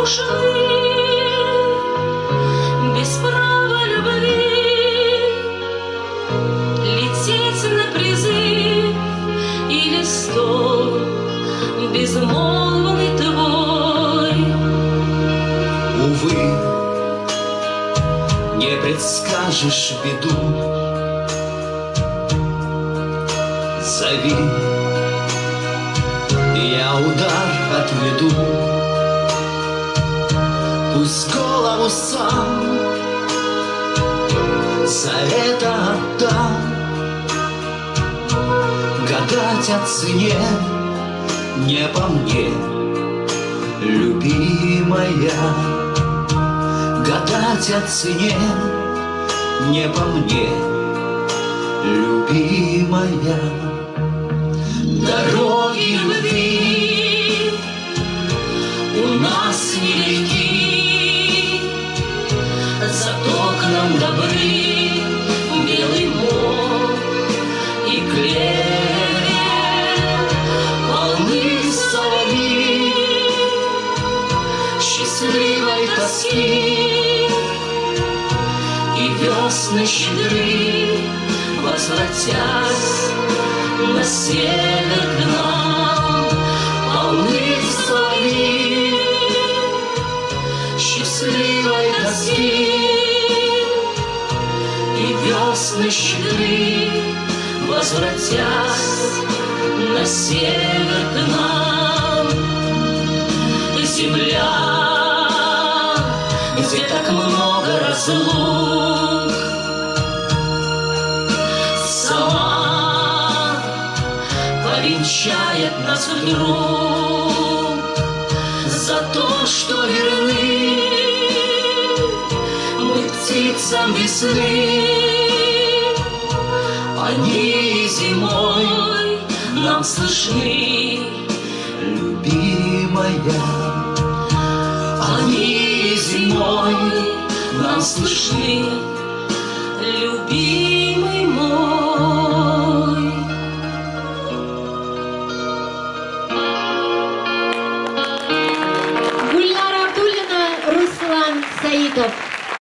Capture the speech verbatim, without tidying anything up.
нужны без права любви, лететь на призыв или стол безмолвный твой. Увы, не предскажешь беду, зови, я удар отведу. Пусть голову сам за это отдам. Гадать о цене не по мне, любимая. Гадать о цене не по мне, любимая. Дороги любви у нас нелегки, зато к нам добры белый мох и клевер, полны соловьи счастливой тоски, и весны щедры, возвратясь на север к нам, полны соловьи счастливой тоски, и весны щедры, возвратясь на север к нам. Земля, где так много разлук, сама повенчает нас вдруг за то, что верны мы птицам весны. Они зимой нам слышны, любимая. Они зимой нам слышны, любимый мой. Гульнара Абдуллина, Руслан Саидов.